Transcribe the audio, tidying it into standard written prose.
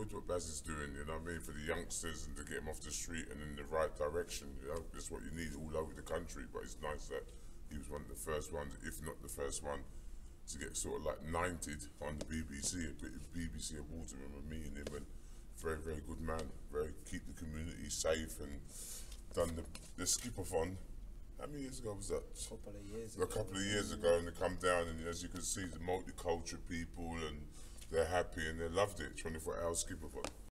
good what Baz is doing, you know what I mean, for the youngsters and to get them off the street and in the right direction. You know, that's what you need all over the country. But it's nice that he was one of the first ones, if not the first one, to get sort of like knighted on the BBC, a bit of BBC Awards. I remember meeting him, and very, very good man. Very keep the community safe, and done the skip-a-thon. How many years ago was that? A couple of years ago, and they come down, and as you can see, the multicultural people, and they're happy and they loved it. 24-hour skip-a-thon.